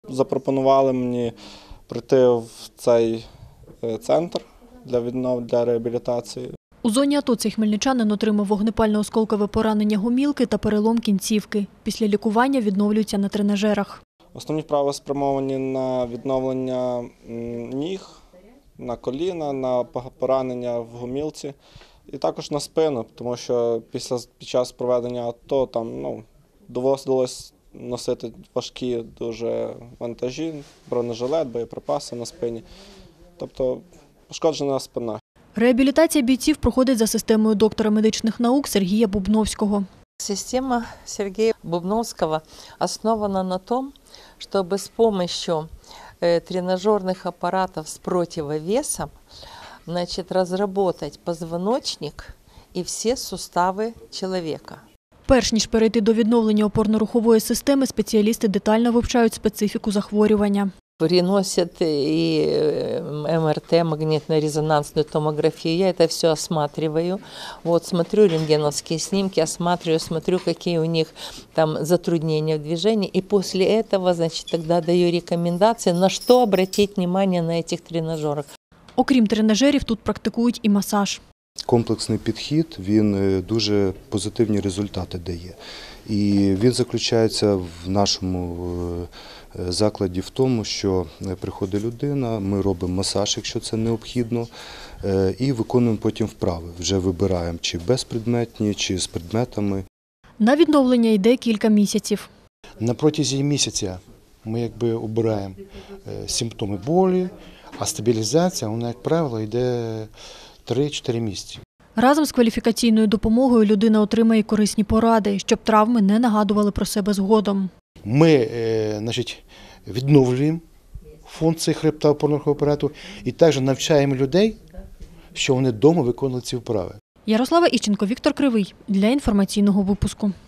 запропонували мені прийти в цей центр для реабілітації. У зоні АТО цей хмельничанин отримав вогнепально-осколкове поранення гомілки та перелом кінцівки. Після лікування відновлюється на тренажерах. Основні вправи спрямовані на відновлення ніг, на коліна, на поранення в гомілці і також на спину, тому що під час проведення АТО доводилось носити важкі дуже вантажі, бронежилет, боєприпаси на спині, тобто пошкоджена спина. Реабілітація бійців проходить за системою доктора медичних наук Сергія Бубновського. Система Сергея Бубновского основана на том, чтобы с помощью тренажерных аппаратов с противовесом разработать позвоночник и все суставы человека. Перш ніж перейти до відновлення опорно-рухової системи, спеціалісти детально вивчають специфіку захворювання. Переносят и МРТ, магнитно-резонансную томографию. Я это все осматриваю. Смотрю рентгеновские снимки, осматриваю, смотрю, какие у них там затруднения в движении. И после этого, тогда даю рекомендации, на что обратить внимание на этих тренажерах. Окрім тренажерів, тут практикують і масаж. Комплексний підхід, він дуже позитивні результати дає. І він заключається в нашому закладі в тому, що приходить людина, ми робимо масаж, якщо це необхідно, і виконуємо потім вправи. Вже вибираємо, чи безпредметні, чи з предметами. На відновлення йде кілька місяців. На протязі місяця ми обираємо симптоми болі, а стабілізація, вона, як правило, йде 3-4 місяці. Разом з кваліфікаційною допомогою людина отримає корисні поради, щоб травми не нагадували про себе згодом. Ми відновлюємо функції хребта опорно-рухового апарату і також навчаємо людей, що вони вдома виконують ці вправи. Ярослава Іщенко, Віктор Кривий для інформаційного випуску.